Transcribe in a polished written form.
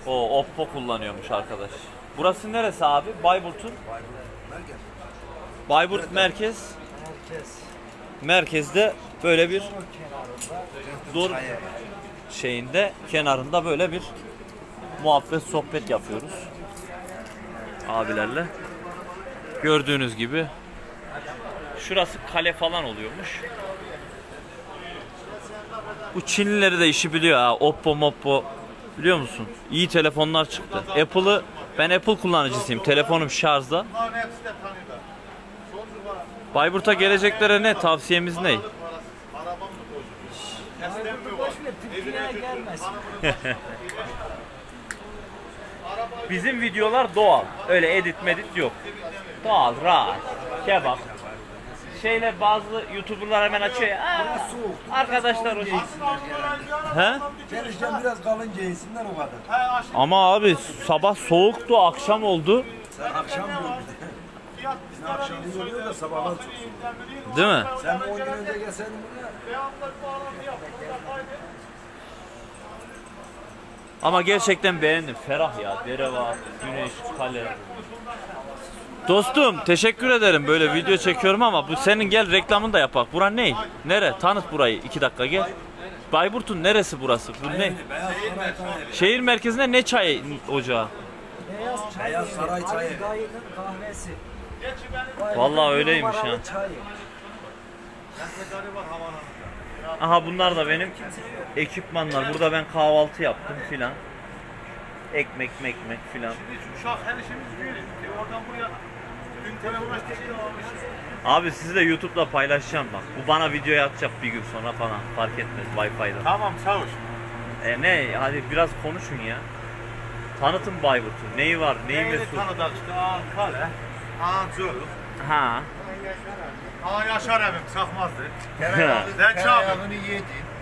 O Oppo kullanıyormuş arkadaş. Burası neresi abi? Bayburt'un? Bayburt merkez. Merkezde böyle bir dur şeyinde kenarında böyle bir muhabbet sohbet yapıyoruz abilerle. Gördüğünüz gibi şurası kale falan oluyormuş. Bu Çinlileri de işi biliyor ha. Oppo Moppo biliyor musun? İyi telefonlar çıktı. Ben Apple kullanıcısıyım. Telefonum şarjda. Bayburt'a geleceklere ne? Tavsiyemiz ne? Bizim videolar doğal. Öyle edit medit yok. Doğal, rahat, kebap. Şeyle bazı YouTuber'lar hemen açıyor ya. Arkadaşlar o şey. He? Gelişten biraz kalın giysinler o kadar. Ama abi sabah soğuktu, akşam oldu. Sen akşam diyor bir de. Bizim akşam oluyor da sabahlar çok soğuk. Değil mi? Sen 10 gün önce gelseydin buraya. Ama gerçekten beğendim. Ferah ya. Dere var, güneş, kale. Dostum teşekkür ederim. Böyle video çekiyorum ama bu senin gel reklamını da yapak. Bura ne? Nere? Tanıt burayı. 2 dakika gel. Bayburt'un neresi burası? Bu ne? Şehir merkezinde ne çay ocağı? Beyaz Saray çayı. Kahvesi. Vallahi öyleymiş ha. Aha bunlar da benim ekipmanlar. Burada ben kahvaltı yaptım filan. Ekmek filan. Uşak her işimiz büyük. Oradan buraya dün telefon açtık. Abi sizi de YouTube'da paylaşacağım bak. Bu bana videoya atacak bir gün sonra falan. Fark etmez Wi-Fi'da. Tamam çavuş. Ne? Hadi biraz konuşun ya. Tanıtın Bayburt'u. Neyi var? Neyi mesul? Tanıdık işte Ankara. Ancörük. Ha. Yaşar evim çakmazdı. Tereyağını yedin.